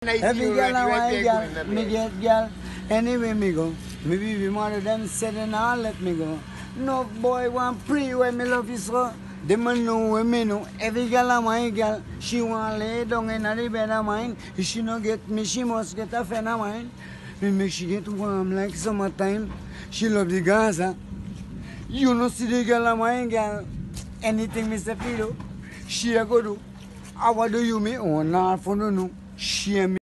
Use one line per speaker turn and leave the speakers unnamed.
Every girl I want girl, me get girl. Anyway me go, me be more of them said and all let me go. No boy want pray when me love you so. Them know when me know. Every girl I my girl, she want lay down in the bed of mine. If she no get me, she must get a friend of mine. Me make she get warm like summertime. She love the Gaza. You know see the girl of my girl. Anything Mr. Fido, she a go do. How do you me? Oh, nah, for no, she and me.